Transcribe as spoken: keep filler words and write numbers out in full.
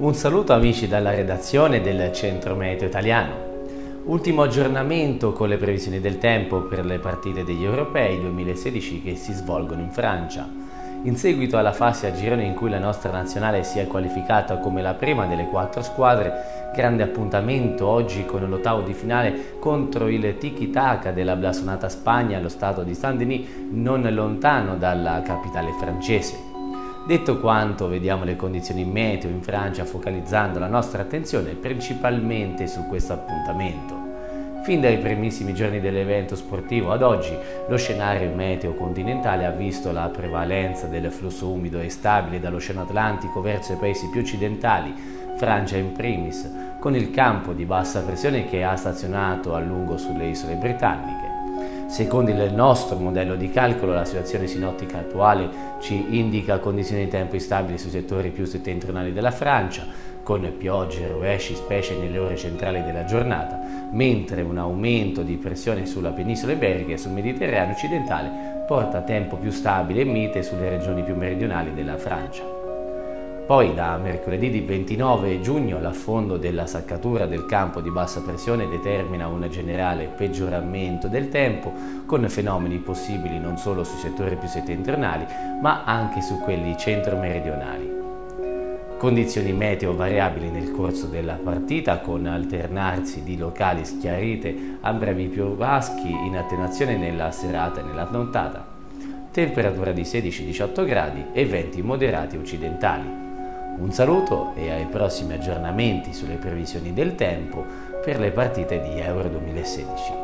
Un saluto amici dalla redazione del Centro Meteo Italiano. Ultimo aggiornamento con le previsioni del tempo per le partite degli Europei duemilasedici che si svolgono in Francia. In seguito alla fase a gironi in cui la nostra nazionale si è qualificata come la prima delle quattro squadre, grande appuntamento oggi con l'ottavo di finale contro il tiki-taka della blasonata Spagna allo stadio di Saint-Denis, non lontano dalla capitale francese. Detto quanto, vediamo le condizioni meteo in Francia focalizzando la nostra attenzione principalmente su questo appuntamento. Fin dai primissimi giorni dell'evento sportivo ad oggi, lo scenario meteo continentale ha visto la prevalenza del flusso umido e stabile dall'Oceano Atlantico verso i paesi più occidentali, Francia in primis, con il campo di bassa pressione che ha stazionato a lungo sulle isole britanniche. Secondo il nostro modello di calcolo, la situazione sinottica attuale ci indica condizioni di tempo instabili sui settori più settentrionali della Francia, con piogge e rovesci specie nelle ore centrali della giornata, mentre un aumento di pressione sulla penisola iberica e sul Mediterraneo occidentale porta tempo più stabile e mite sulle regioni più meridionali della Francia. Poi da mercoledì ventinove giugno l'affondo della saccatura del campo di bassa pressione determina un generale peggioramento del tempo, con fenomeni possibili non solo sui settori più settentrionali, ma anche su quelli centro-meridionali. Condizioni meteo variabili nel corso della partita, con alternarsi di locali schiarite a brevi piovaschi in attenuazione nella serata e nella nottata. Temperatura di sedici diciotto gradi e venti moderati occidentali. Un saluto e ai prossimi aggiornamenti sulle previsioni del tempo per le partite di Euro duemilasedici.